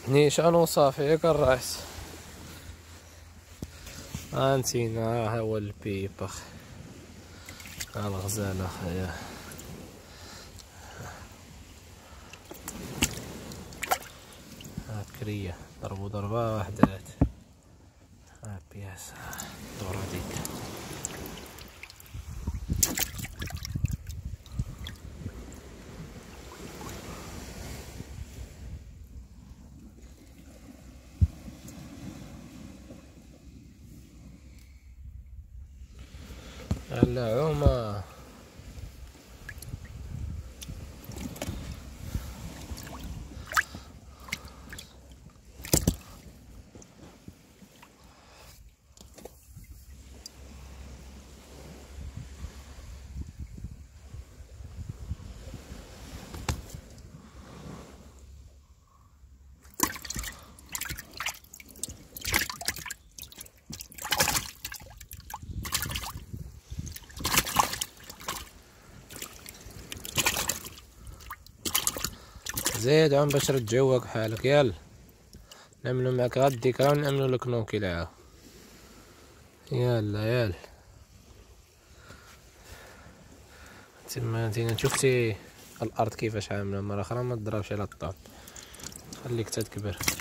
نيشان وصافي ياك الرايس. هانتينا ها هو البيبر، ها الغزالة خيا. ها كرية ضربو ضربة وحدات. ها بياس دورة ديك. هلا عومة زيد عم باش تجوق حالك. يلا نعملو معاك غاد الذكرى ونعملو لك نوكيلا. يلا يلا تما انتينا شفتي الارض كيفاش عامله، مرة اخرى ما تضربش على الطاب، خليك تتكبر.